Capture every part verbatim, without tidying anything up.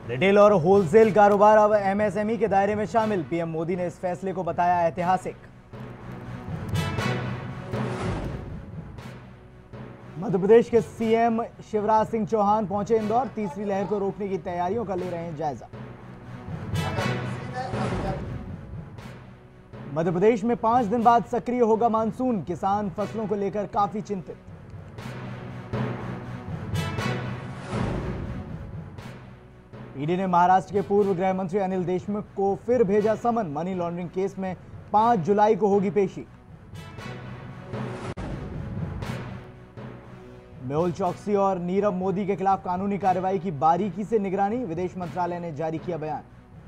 Retail और wholesale कारोबार अब एमएसएमई के दायरे में शामिल। पीएम मोदी ने इस फैसले को बताया ऐतिहासिक। मध्य प्रदेश के सीएम शिवराज सिंह चौहान पहुंचे इंदौर। तीसरी लहर को रोकने की तैयारियों का ले रहे हैं जायजा। मध्य प्रदेश में पांच दिन बाद सक्रिय होगा मानसून। किसान फसलों को लेकर काफी चिंतित। ईडी ने महाराष्ट्र के पूर्व गृह मंत्री अनिल देशमुख को फिर भेजा समन। मनी लॉन्ड्रिंग केस में पांच जुलाई को होगी पेशी। मेहुल चौकसी और नीरव मोदी के खिलाफ कानूनी कार्रवाई की बारीकी से निगरानी। विदेश मंत्रालय ने जारी किया बयान।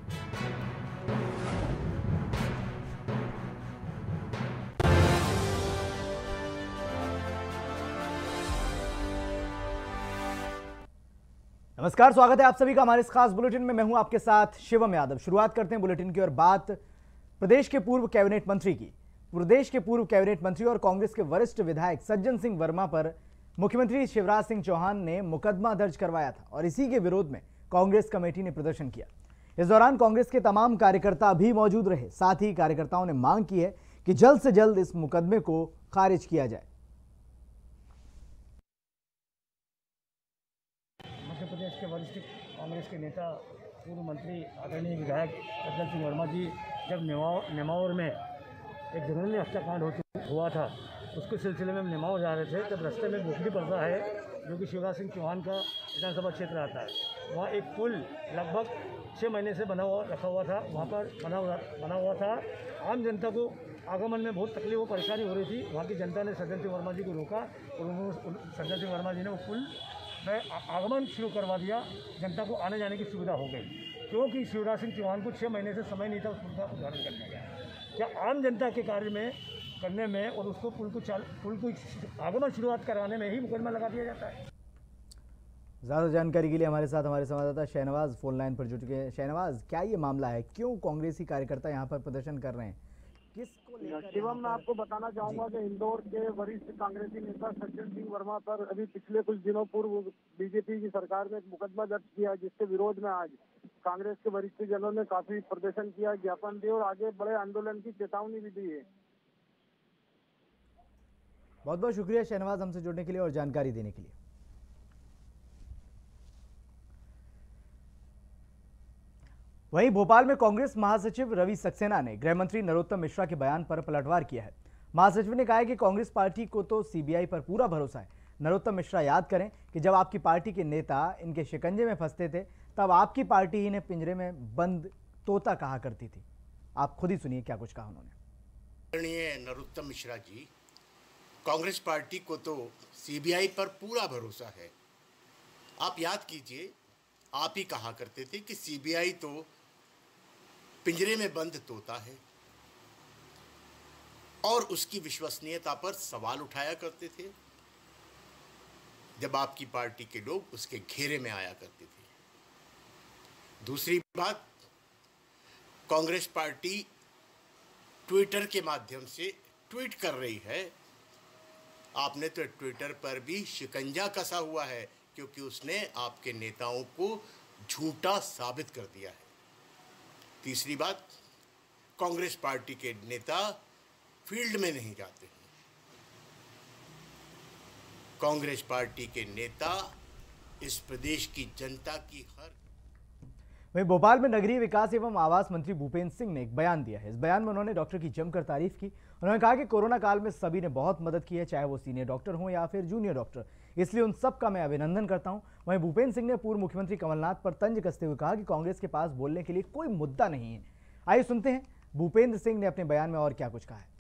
नमस्कार, स्वागत है आप सभी का हमारे इस खास बुलेटिन में। मैं हूं आपके साथ शिवम यादव। शुरुआत करते हैं बुलेटिन की और बात प्रदेश के पूर्व कैबिनेट मंत्री की। प्रदेश के पूर्व कैबिनेट मंत्री और कांग्रेस के वरिष्ठ विधायक सज्जन सिंह वर्मा पर मुख्यमंत्री शिवराज सिंह चौहान ने मुकदमा दर्ज करवाया था और इसी के विरोध में कांग्रेस कमेटी ने प्रदर्शन किया। इस दौरान कांग्रेस के तमाम कार्यकर्ता भी मौजूद रहे। साथ ही कार्यकर्ताओं ने मांग की है कि जल्द से जल्द इस मुकदमे को खारिज किया जाए। मध्य प्रदेश के वरिष्ठ कांग्रेस के नेता पूर्व मंत्री आदरणीय विधायक सज्जन सिंह वर्मा जी जब नेमावर नेमावर में एक जघन्य हत्याकांड हुआ था, उसके सिलसिले में हम नेमावर जा रहे थे। जब रास्ते में बोखली पड़ता है जो कि शिवराज सिंह चौहान का विधानसभा क्षेत्र आता है, वहाँ एक पुल लगभग छः महीने से बना हुआ रखा हुआ था। वहाँ पर बना हुआ बना हुआ था। आम जनता को आगमन में बहुत तकलीफ और परेशानी हो रही थी। वहाँ की जनता ने सज्जन सिंह वर्मा जी को रोका और उन्होंने सज्जन सिंह वर्मा जी ने वो पुल में आगमन शुरू करवा दिया। जनता को आने जाने की सुविधा हो गई, क्योंकि शिवराज सिंह चौहान को छः महीने से समय नहीं था उस पुल का उद्घाटन करने का। क्या आम जनता के कार्य में करने में और उसको पुल को चाल पुल को आगमन शुरुआत कराने में ही मुकदमा लगा दिया जाता है। ज्यादा जानकारी के लिए हमारे साथ हमारे संवाददाता शहनवाज फोन लाइन पर जुट गए हैं। शहनवाज, क्या ये मामला है? क्यों कांग्रेसी कार्यकर्ता यहाँ पर प्रदर्शन कर रहे हैं? किसको लेकर? शिवम, मैं आपको बताना चाहूंगा कि इंदौर के वरिष्ठ कांग्रेसी नेता सज्जन सिंह वर्मा पर अभी पिछले कुछ दिनों पूर्व बीजेपी की सरकार ने एक मुकदमा दर्ज किया, जिसके विरोध में आज कांग्रेस के वरिष्ठ जनों ने काफी प्रदर्शन किया, ज्ञापन दिए और आगे बड़े आंदोलन की चेतावनी भी दी है। बहुत बहुत शुक्रिया शहनवाज हमसे जुड़ने के लिए और जानकारी देने के लिए। वहीं भोपाल में कांग्रेस महासचिव रवि सक्सेना ने गृह मंत्री नरोत्तम मिश्रा के बयान पर पलटवार किया है। महासचिव ने कहा है कि कांग्रेस पार्टी को तो सीबीआई पर पूरा भरोसा है। नरोत्तम मिश्रा याद करें कि जब आपकी पार्टी के नेता इनके शिकंजे में फंसते थे तब आपकी पार्टी इन्हें पिंजरे में बंद तोता कहा करती थी। आप खुद ही सुनिए क्या कुछ कहा उन्होंने। आदरणीय नरोत्तम मिश्रा जी, कांग्रेस पार्टी को तो सीबीआई पर पूरा भरोसा है। आप याद कीजिए, आप ही कहा करते थे कि सीबीआई तो पिंजरे में बंद तोता है और उसकी विश्वसनीयता पर सवाल उठाया करते थे जब आपकी पार्टी के लोग उसके घेरे में आया करते थे। दूसरी बात, कांग्रेस पार्टी ट्विटर के माध्यम से ट्वीट कर रही है। आपने तो ट्विटर पर भी शिकंजा कसा हुआ है, क्योंकि उसने आपके नेताओं को झूठा साबित कर दिया है। तीसरी बात, कांग्रेस पार्टी के नेता फील्ड में नहीं जाते हैं। कांग्रेस पार्टी के नेता इस प्रदेश की जनता की हर। वहीं भोपाल में नगरीय विकास एवं आवास मंत्री भूपेंद्र सिंह ने एक बयान दिया है। इस बयान में उन्होंने डॉक्टर की जमकर तारीफ की। उन्होंने कहा कि कोरोना काल में सभी ने बहुत मदद की है, चाहे वो सीनियर डॉक्टर हों या फिर जूनियर डॉक्टर, इसलिए उन सब का मैं अभिनंदन करता हूं। वहीं भूपेंद्र सिंह ने पूर्व मुख्यमंत्री कमलनाथ पर तंज कसते हुए कहा कि कांग्रेस के पास बोलने के लिए कोई मुद्दा नहीं है। आइए सुनते हैं भूपेंद्र सिंह ने अपने बयान में और क्या कुछ कहा है।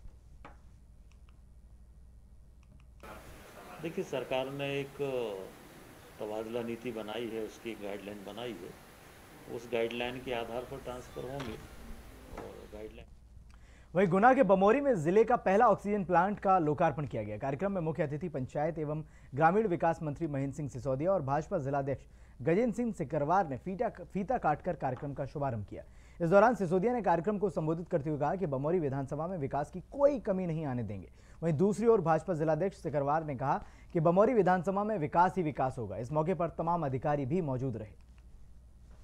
देखिए, सरकार ने एक तबादला नीति बनाई है, उसकी गाइडलाइन बनाई है। उस गाइडलाइन के आधार पर ट्रांसफर होंगे और गाइडलाइन। वहीं गुना के बमोरी में जिले का पहला ऑक्सीजन प्लांट का लोकार्पण किया गया। कार्यक्रम में मुख्य अतिथि पंचायत एवं ग्रामीण विकास मंत्री महेंद्र सिंह सिसोदिया और भाजपा जिलाध्यक्ष गजेंद्र सिंह सिकरवार ने फीता फीता काटकर कार्यक्रम का शुभारंभ किया। इस दौरान सिसोदिया ने कार्यक्रम को संबोधित करते हुए कहा कि बमोरी विधानसभा में विकास की कोई कमी नहीं आने देंगे। वहीं दूसरी ओर भाजपा जिलाध्यक्ष सिकरवार ने कहा कि बमोरी विधानसभा में विकास ही विकास होगा। इस मौके पर तमाम अधिकारी भी मौजूद रहे।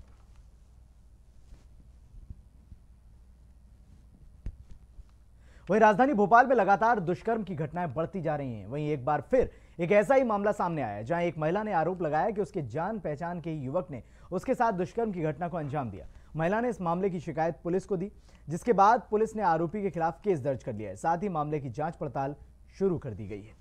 वहीं राजधानी भोपाल में लगातार दुष्कर्म की घटनाएं बढ़ती जा रही हैं। वहीं एक बार फिर एक ऐसा ही मामला सामने आया जहां एक महिला ने आरोप लगाया कि उसके जान पहचान के ही युवक ने उसके साथ दुष्कर्म की घटना को अंजाम दिया। महिला ने इस मामले की शिकायत पुलिस को दी, जिसके बाद पुलिस ने आरोपी के खिलाफ केस दर्ज कर लिया है। साथ ही मामले की जांच पड़ताल शुरू कर दी गई है।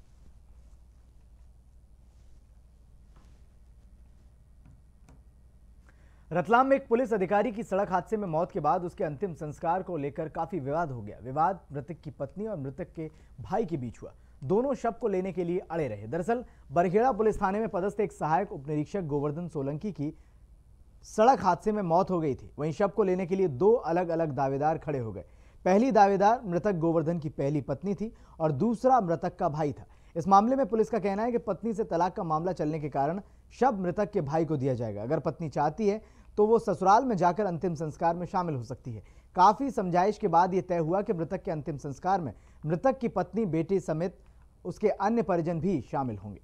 रतलाम में एक पुलिस अधिकारी की सड़क हादसे में मौत के बाद उसके अंतिम संस्कार को लेकर काफी विवाद हो गया। विवाद मृतक की पत्नी और मृतक के भाई के बीच हुआ। दोनों शव को लेने के लिए अड़े रहे। दरअसल बरखेड़ा पुलिस थाने में पदस्थ एक सहायक उपनिरीक्षक गोवर्धन सोलंकी की सड़क हादसे में मौत हो गई थी। वहीं शव को लेने के लिए दो अलग अलग दावेदार खड़े हो गए। पहली दावेदार मृतक गोवर्धन की पहली पत्नी थी और दूसरा मृतक का भाई था। इस मामले में पुलिस का कहना है कि पत्नी से तलाक का मामला चलने के कारण शव मृतक के भाई को दिया जाएगा। अगर पत्नी चाहती है तो वो ससुराल में जाकर अंतिम संस्कार में शामिल हो सकती है। काफी समझाइश के बाद यह तय हुआ कि मृतक के अंतिम संस्कार में मृतक की पत्नी, बेटी समेत उसके अन्य परिजन भी शामिल होंगे।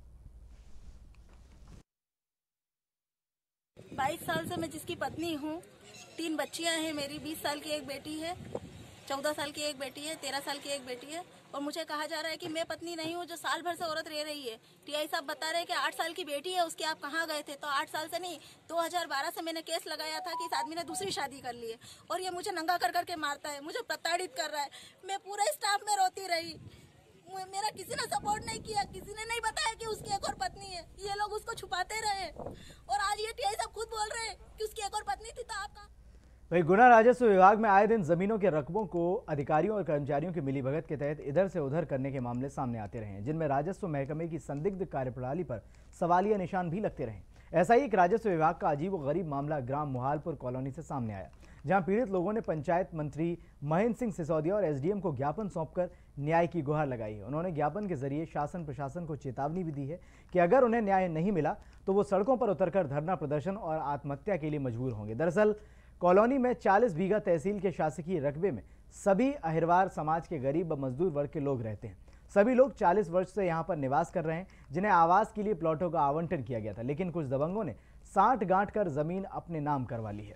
बाईस साल से मैं जिसकी पत्नी हूँ, तीन बच्चियां हैं मेरी। बीस साल की एक बेटी है, चौदह साल की एक बेटी है, तेरह साल की एक बेटी है। और मुझे कहा जा रहा है कि मैं पत्नी नहीं हूँ जो साल भर से औरत रह रही है। टीआई साहब बता रहे हैं कि आठ साल की बेटी है उसकी, आप कहाँ गए थे? तो आठ साल से नहीं, दो हज़ार बारह से मैंने केस लगाया था कि इस आदमी ने दूसरी शादी कर ली है और ये मुझे नंगा कर करके मारता है, मुझे प्रताड़ित कर रहा है। मैं पूरे स्टाफ में रोती रही, मेरा किसी ने सपोर्ट नहीं किया, किसी ने नहीं बताया कि उसकी एक और पत्नी है। ये लोग उसको छुपाते रहे और आज ये टीआई साहब खुद बोल रहे हैं कि उसकी एक और पत्नी थी। तो आपका वही गुना राजस्व विभाग में आए दिन जमीनों के रकबों को अधिकारियों और कर्मचारियों की मिलीभगत के तहत इधर से उधर करने के मामले सामने आते रहे हैं, जिनमें राजस्व महकमे की संदिग्ध कार्यप्रणाली पर सवालिया निशान भी लगते रहे। ऐसा ही एक राजस्व विभाग का अजीब और गरीब मामला ग्राम मोहालपुर कॉलोनी से सामने आया, जहां पीड़ित लोगों ने पंचायत मंत्री महेंद्र सिंह सिसोदिया और एसडीएम को ज्ञापन सौंपकर न्याय की गुहार लगाई है। उन्होंने ज्ञापन के जरिए शासन प्रशासन को चेतावनी भी दी है कि अगर उन्हें न्याय नहीं मिला तो वो सड़कों पर उतरकर धरना प्रदर्शन और आत्महत्या के लिए मजबूर होंगे। दरअसल कॉलोनी में चालीस बीघा तहसील के शासकीय रकबे में सभी अहिरवार समाज के गरीब व मजदूर वर्ग के लोग रहते हैं। सभी लोग चालीस वर्ष से यहां पर निवास कर रहे हैं, जिन्हें आवास के लिए प्लॉटों का आवंटन किया गया था, लेकिन कुछ दबंगों ने साठ गांठ कर जमीन अपने नाम करवा ली है।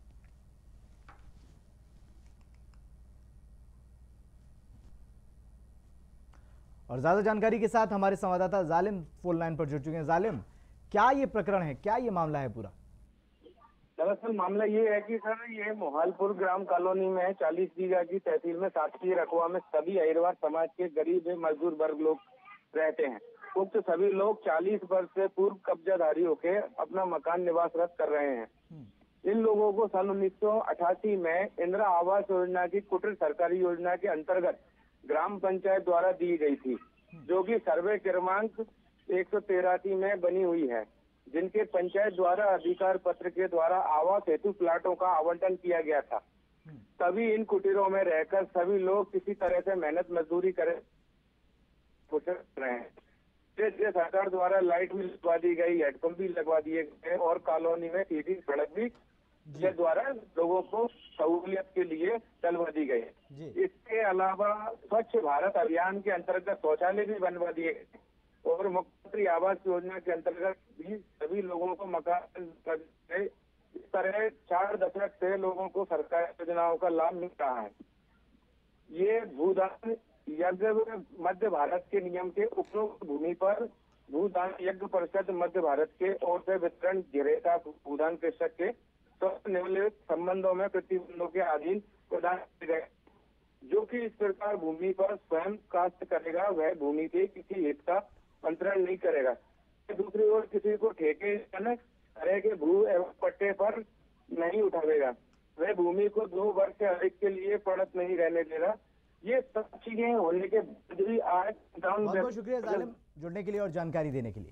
और ज्यादा जानकारी के साथ हमारे संवाददाता जालिम फोन लाइन पर जुड़ चुके हैं। जालिम, क्या ये प्रकरण है, क्या ये मामला है पूरा? दरअसल मामला ये है कि सर ये मोहालपुर ग्राम कॉलोनी में चालीस बीघा की तहसील में शासकीय रकबा में सभी अहिरवार समाज के गरीब मजदूर वर्ग लोग रहते हैं। उक्त तो सभी लोग चालीस वर्ष से पूर्व कब्जाधारी होकर अपना मकान निवासरत कर रहे हैं। इन लोगों को सन उन्नीस सौ अठासी में इंदिरा आवास योजना की कुटीर सरकारी योजना के अंतर्गत ग्राम पंचायत द्वारा दी गई थी, जो कि सर्वे क्रमांक एक सौ तिरासी में बनी हुई है, जिनके पंचायत द्वारा अधिकार पत्र के द्वारा आवास हेतु प्लाटों का आवंटन किया गया था। तभी इन कुटीरों में रहकर सभी लोग किसी तरह से मेहनत मजदूरी करे रहे हैं। सरकार द्वारा लाइट भी लगवा दी गई, हेडपंप भी लगवा दिए गए और कॉलोनी में सीधी सड़क भी के द्वारा लोगों को सहूलियत के लिए डलवा दी गई। इसके अलावा स्वच्छ भारत अभियान के अंतर्गत शौचालय भी बनवा दिए गए और मुख्यमंत्री आवास योजना के अंतर्गत भी सभी लोगों को मकान। इस तरह चार दशक से लोगों को सरकारी योजनाओं का लाभ मिल रहा है। ये भूदान यज्ञ मध्य भारत के नियम के उपरोक्त भूमि पर भूदान यज्ञ परिषद मध्य भारत के ओर से वितरण घिरेता भूदान कृषक के निम्नलिखित संबंधों में प्रतिबंधों के अधीन प्रदान किए गए, जो कि इस प्रकार भूमि पर स्वयं काश्त करेगा वह भूमि के किसी हित का अंतरण नहीं करेगा। दूसरी ओर किसी को ठेके तरह के भू एवं पट्टे पर नहीं उठावेगा, वह भूमि को दो वर्ष से अधिक के लिए पड़त नहीं रहने देगा। ये सब चीजें होने के बाद भी आज बहुत बहुत शुक्रिया जालिम जुड़ने के लिए और जानकारी देने के लिए।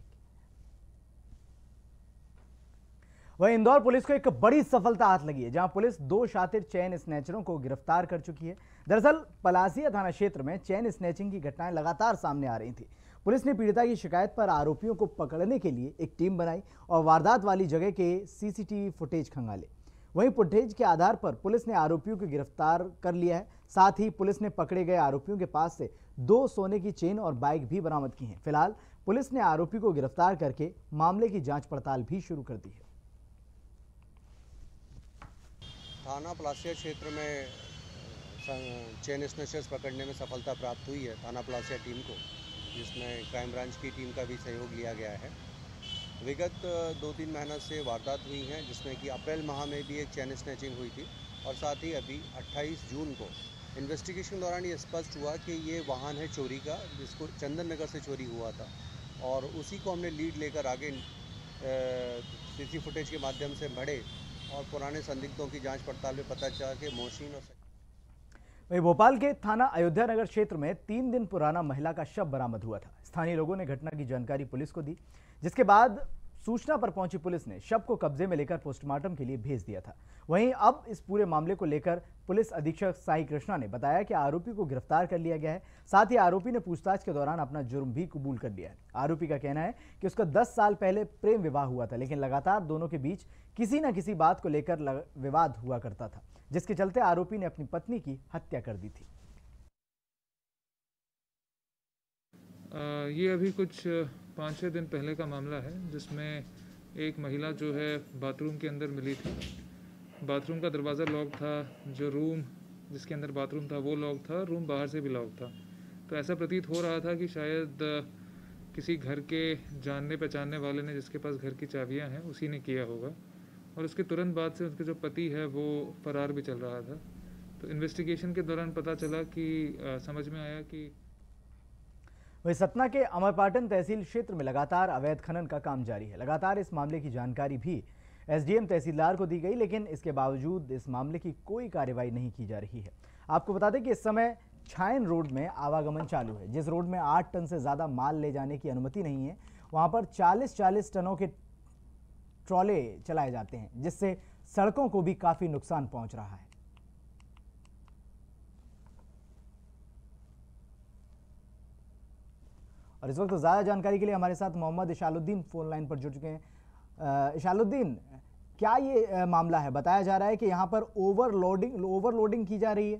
वहीं इंदौर पुलिस को एक बड़ी सफलता हाथ लगी है, जहां पुलिस दो शातिर चेन स्नैचरों को गिरफ्तार कर चुकी है। दरअसल पलासिया थाना क्षेत्र में चेन स्नैचिंग की घटनाएं लगातार सामने आ रही थी। पुलिस ने पीड़िता की शिकायत पर आरोपियों को पकड़ने के लिए एक टीम बनाई और वारदात वाली जगह के सीसीटीवी फुटेज खंगाले। वहीं फुटेज के आधार पर पुलिस ने आरोपियों को गिरफ्तार कर लिया है। साथ ही पुलिस ने पकड़े गए आरोपियों के पास से दो सोने की चेन और बाइक भी बरामद की हैं। फिलहाल पुलिस ने आरोपी को गिरफ्तार करके मामले की जांच पड़ताल भी शुरू कर दी है। थाना पलासिया क्षेत्र में चेन स्नैचर्स पकड़ने में सफलता प्राप्त हुई है थाना प्लासिया टीम को, जिसमें क्राइम ब्रांच की टीम का भी सहयोग लिया गया है। विगत दो तीन महीनों से वारदात हुई हैं, जिसमें कि अप्रैल माह में भी एक चेन स्नैचिंग हुई थी और साथ ही अभी अट्ठाईस जून को इन्वेस्टिगेशन दौरान ये स्पष्ट हुआ कि ये वाहन है चोरी का, जिसको चंदन नगर से चोरी हुआ था और उसी को हमने लीड लेकर आगे सीसी फुटेज के माध्यम से बढ़े और पुराने संदिग्धों की जांच पड़ताल में पता चला कि मोहसिन और वहीं भोपाल के थाना अयोध्या नगर क्षेत्र में तीन दिन पुराना महिला का शव बरामद हुआ था। स्थानीय लोगों ने घटना की जानकारी पुलिस को दी, जिसके बाद सूचना पर पहुंची पुलिस ने शव को कब्जे में लेकर पोस्टमार्टम के लिए भेज दिया था। वहीं अब इस पूरे मामले को लेकर पुलिस अधीक्षक साई कृष्णा ने बताया कि आरोपी को गिरफ्तार कर लिया गया है। साथ ही आरोपी ने पूछताछ के दौरान अपना जुर्म भी कबूल कर लिया है। आरोपी का कहना है कि उसका दस साल पहले प्रेम विवाह हुआ था, लेकिन लगातार दोनों के बीच किसी न किसी बात को लेकर विवाद हुआ करता था, जिसके चलते आरोपी ने अपनी पत्नी की हत्या कर दी थी। आ, ये अभी कुछ पाँच छः दिन पहले का मामला है, जिसमें एक महिला जो है बाथरूम के अंदर मिली थी। बाथरूम का दरवाज़ा लॉक था, जो रूम जिसके अंदर बाथरूम था वो लॉक था, रूम बाहर से भी लॉक था। तो ऐसा प्रतीत हो रहा था कि शायद किसी घर के जानने पहचानने वाले ने, जिसके पास घर की चाबियां हैं, उसी ने किया होगा। और उसके तुरंत बाद से उसके जो पति है वो फरार भी चल रहा था। तो इन्वेस्टिगेशन के दौरान पता चला कि आ, समझ में आया कि वही सतना के अमरपाटन तहसील क्षेत्र में लगातार अवैध खनन का काम जारी है। लगातार इस मामले की जानकारी भी एसडीएम तहसीलदार को दी गई, लेकिन इसके बावजूद इस मामले की कोई कार्रवाई नहीं की जा रही है। आपको बता दें कि इस समय छायन रोड में आवागमन चालू है। जिस रोड में आठ टन से ज़्यादा माल ले जाने की अनुमति नहीं है, वहाँ पर चालीस चालीस टनों के ट्रॉले चलाए जाते हैं, जिससे सड़कों को भी काफ़ी नुकसान पहुँच रहा है। और इस वक्त तो ज़्यादा जानकारी के लिए हमारे साथ मोहम्मद इशालुद्दीन फोन लाइन पर जुड़ चुके हैं। इशालुद्दीन, क्या ये मामला है? बताया जा रहा है कि यहाँ पर ओवरलोडिंग ओवरलोडिंग की जा रही है।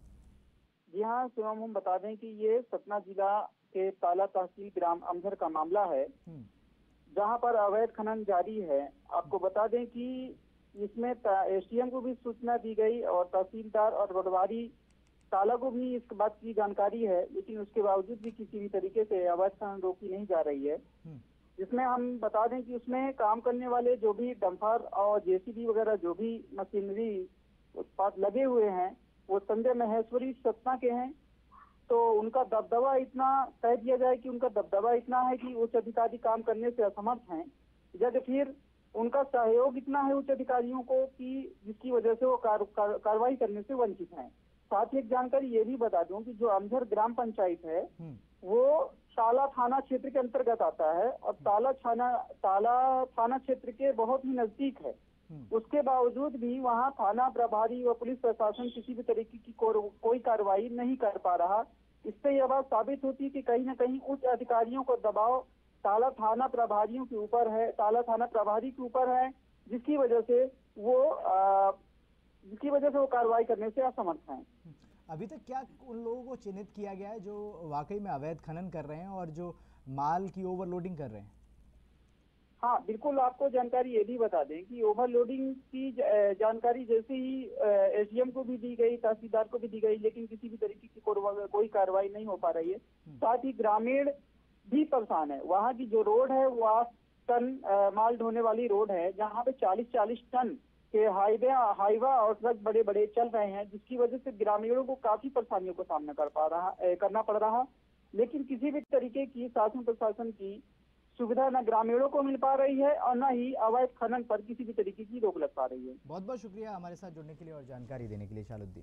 जी हाँ शिवम, हम बता दें कि ये सतना जिला के ताला तहसील ग्राम अमझर का मामला है, जहाँ पर अवैध खनन जारी है। आपको बता दें कि इसमें एसडीएम को भी सूचना दी गई और तहसीलदार और पटवारी ताला को भी इस बात की जानकारी है, लेकिन उसके बावजूद भी किसी भी तरीके से अवैध खनन रोकी नहीं जा रही है। जिसमें हम बता दें कि उसमें काम करने वाले जो भी डंपर और जेसीबी वगैरह जो भी मशीनरी उत्पाद लगे हुए हैं, वो संजय महेश्वरी सतना के हैं। तो उनका दबदबा इतना कह दिया जाए कि उनका दबदबा इतना है कि उच्च अधिकारी काम करने से असमर्थ हैं, या फिर उनका सहयोग इतना है उच्च अधिकारियों को कि जिसकी वजह से वो कार्रवाई कार, कार, करने से वंचित हैं। साथ ही एक जानकारी ये भी बता दूं कि जो अमझर ग्राम पंचायत है वो ताला थाना क्षेत्र के अंतर्गत आता है और ताला थाना ताला थाना क्षेत्र के बहुत ही नजदीक है। उसके बावजूद भी वहाँ थाना प्रभारी व पुलिस प्रशासन किसी भी तरीके की को, कोई कार्रवाई नहीं कर पा रहा। इससे यह बात साबित होती है कि कहीं ना कहीं उच्च अधिकारियों को दबाव ताला थाना प्रभारियों के ऊपर है, ताला थाना प्रभारी के ऊपर है, जिसकी वजह से वो आ, जिसकी वजह से वो कार्रवाई करने से असमर्थ हैं। अभी तक क्या उन लोगों को चिन्हित किया गया है जो वाकई में अवैध खनन कर रहे हैं और जो माल की ओवरलोडिंग कर रहे हैं? हाँ बिल्कुल, आपको जानकारी ये भी बता दें कि ओवरलोडिंग की जानकारी जैसे ही एसडीएम को भी दी गई, तहसीलदार को भी दी गई, लेकिन किसी भी तरीके की कोई कार्रवाई नहीं हो पा रही है। साथ ही ग्रामीण भी परेशान है। वहाँ की जो रोड है वो आठ टन माल ढोने वाली रोड है, जहाँ पे चालीस चालीस टन के हाईवे हाईवा और ट्रक बड़े बड़े चल रहे हैं, जिसकी वजह से ग्रामीणों को काफी परेशानियों का सामना कर पा रहा करना पड़ रहा। लेकिन किसी भी तरीके की शासन प्रशासन की सुविधा न ग्रामीणों को मिल पा रही है और न ही अवैध खनन पर किसी भी तरीके की रोक लग पा रही है। बहुत बहुत शुक्रिया हमारे साथ जुड़ने के लिए और जानकारी देने के लिए इशालुद्दीन।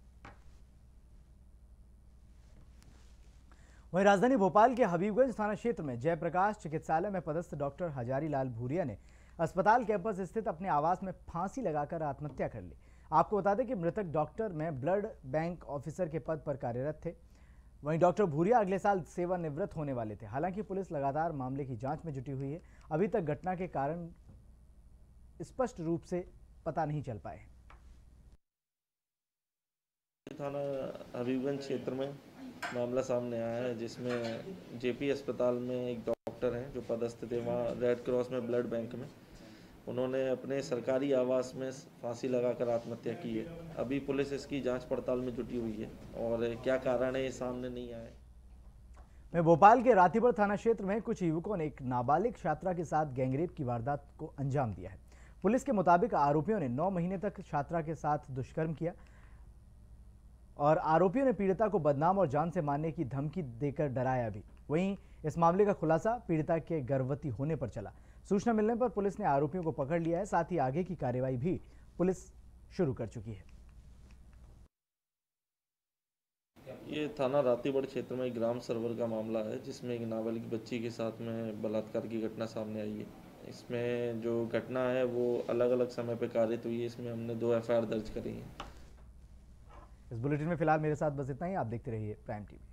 वहीं राजधानी भोपाल के हबीबगंज थाना क्षेत्र में जयप्रकाश चिकित्सालय में पदस्थ डॉक्टर हजारी लाल भूरिया ने अस्पताल कैंपस स्थित अपने आवास में फांसी लगाकर आत्महत्या कर ली। आपको बता दें कि मृतक डॉक्टर में ब्लड बैंक ऑफिसर के पद पर कार्यरत थे। वहीं डॉक्टर भूरिया अगले साल सेवानिवृत्त होने वाले थे। हालांकि पुलिस लगातार मामले की जांच में जुटी हुई है। अभी तक घटना के कारण स्पष्ट रूप से पता नहीं चल पाए। थाना हबीबगंज क्षेत्र में मामला सामने आया है, जिसमें जेपी अस्पताल में एक डॉक्टर हैं जो पदस्थ थे वहाँ रेड क्रॉस में ब्लड बैंक में, उन्होंने अपने सरकारी आवास में फांसी लगाकर आत्महत्या की है। अभी पुलिस इसकी जांच पड़ताल में जुटी हुई है और क्या कारण है ये सामने नहीं आया। में भोपाल के रातीपुर थाना क्षेत्र में कुछ युवकों ने एक नाबालिग छात्रा के साथ गैंगरेप की वारदात को अंजाम दिया है। पुलिस के मुताबिक आरोपियों ने नौ महीने तक छात्रा के साथ दुष्कर्म किया और आरोपियों ने पीड़िता को बदनाम और जान से मारने की धमकी देकर डराया भी। वहीं इस मामले का खुलासा पीड़िता के गर्भवती होने पर चला। सूचना मिलने पर पुलिस ने आरोपियों को पकड़ लिया है। साथ ही आगे की कार्रवाई भी पुलिस शुरू कर चुकी है। ये थाना रातीबड़ क्षेत्र में ग्राम सरोवर का मामला है, जिसमें एक नाबालिग बच्ची के साथ में बलात्कार की घटना सामने आई है। इसमें जो घटना है वो अलग अलग समय पर कारित हुई है। इसमें हमने दो एफ आई आर दर्ज करी है। इस बुलेटिन में फिलहाल मेरे साथ बस इतना ही। आप देखते रहिए प्राइम टीवी।